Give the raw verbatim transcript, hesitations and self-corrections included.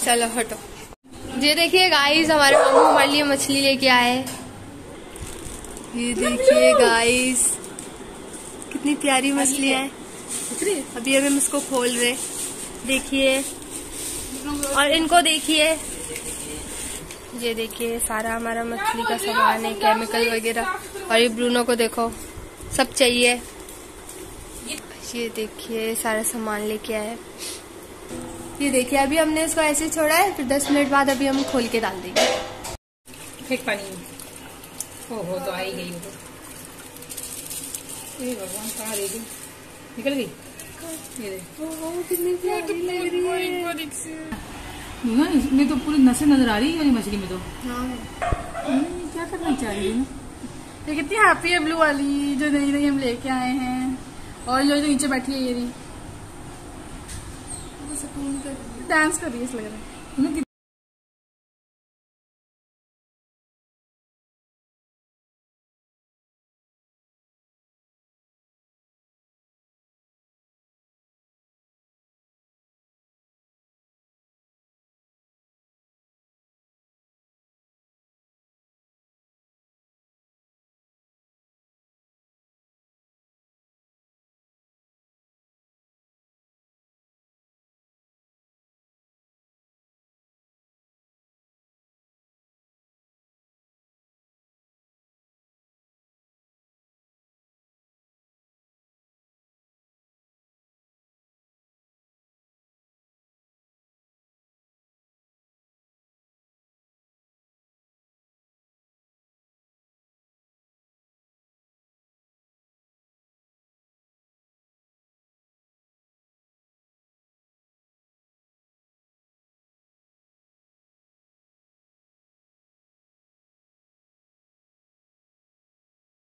चलो हटो। ये देखिए गाइस, हमारे मामू हमारे लिए मछली लेके आए। ये देखिए गाइस, कितनी प्यारी मछली है। अभी हम इसको खोल रहे, देखिए। और इनको देखिए, ये देखिए सारा हमारा मछली का सामान है, केमिकल वगैरह। और ये ब्रूनो को देखो, सब चाहिए। ये देखिए सारा सामान लेके आए। ये देखिए अभी हमने इसको ऐसे छोड़ा है, फिर दस मिनट बाद अभी हम खोल के डाल देंगे। फेंक पानी। ओहो, तो आई गई वो। ये भगवान, कहाँ रह गई? निकल गई। ये देख, कितनी प्यारी लग रही है। ना इसमें तो पूरी नसें नजर आ रही है मछली में तो। हाँ, क्या करना चाह रही है ना? ये कितनी हैप्पी है ब्लू वाली, जो नई नई हम लेके आए हैं। और जो जो नीचे बैठी है ये रही, डांस कर रही है, लग रहा है।